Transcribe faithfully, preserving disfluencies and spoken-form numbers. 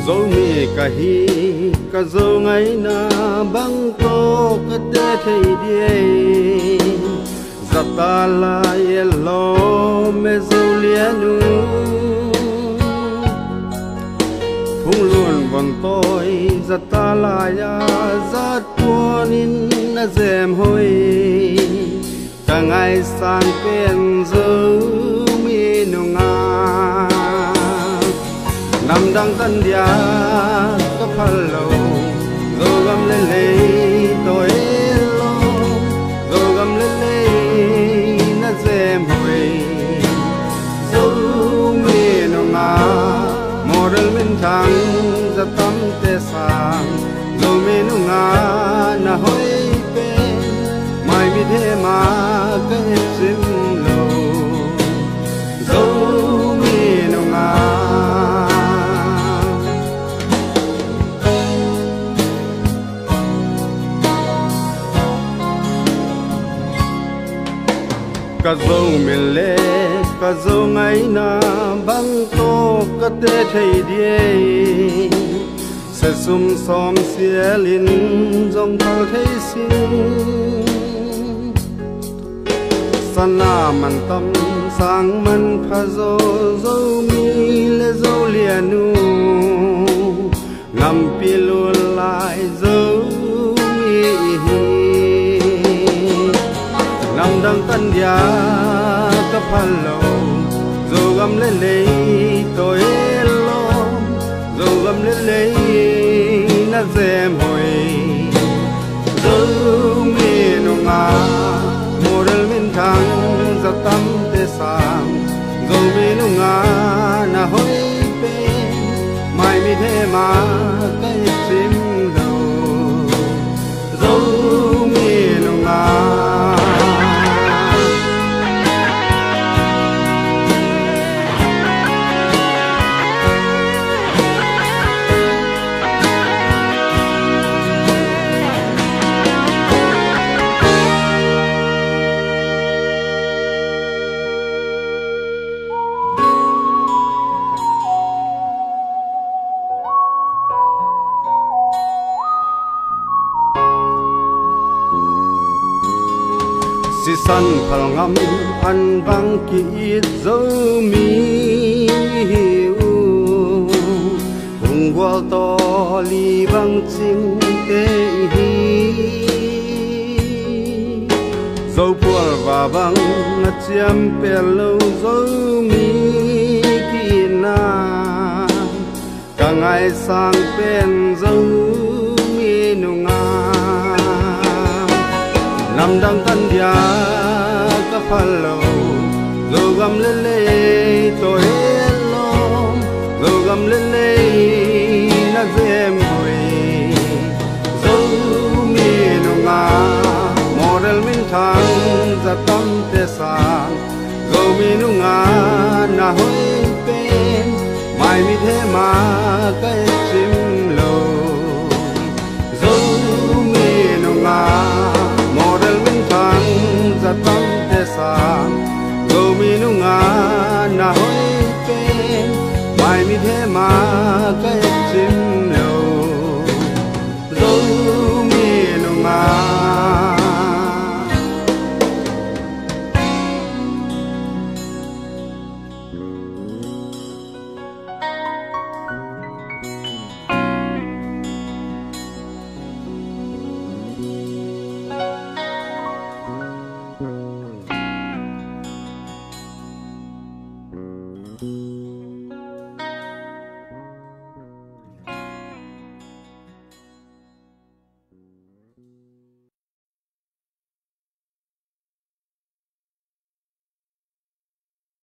dấu mi cả hi cả dấu ngày na băng to cả tê thấy đi giặt ta la yelo me dấu lienu phung luôn vòng tôi giặt ta la ya giặt tuanin na dèm hôi cả ngày sang bên dấu mi nung nga nằm đang tân dia có phần lâu rồi gầm lên lấy tôi lo rồi gầm lên lấy nó dèm hồi dấu mi nung nga một lần mình thắng ra tâm tê sang dấu mi nung nga na hoi bên mai vì thế mà cái chim lâu dấu mi nung nga cả dấu miền lệ cả dấu ngày na băng to cả tê thấy đi sẽ sum xóm xía linh dòng thao thấy xin sana man tâm sang man pha dấu dấu mi lệ dấu lianu ngắm pi luôn lại dấu mi nằm đang tân dia các phan lâu dù gầm lên lấy tôi lo dù gầm lên lấy nó dèm hồi dấu mi nung nga một lần mình thắng ra tâm tê sang dấu mi nung nga na hoi bên mai mi thế mà cái chim đầu dấu mi nung nga si san phal ngam an bang ki dấu mi hiu hung gwal to li bang chim te hi dấu pual và bang na chiam pe lo dấu mi ki na cả ngày sang pen dấu mi nung nga nằm đang tân dia các phan lâu rồi gầm lên lấy tôi lo rồi gầm lên lấy nó dèm hồi dấu mi nung nga một lần mình thắng ra tâm tê sang dấu mi nung nga na hoi bên mai mi thế mà cái chim lâu dấu mi nung nga ra tâm tê sang dấu mi nung nga na hoi bên mai mi thế mà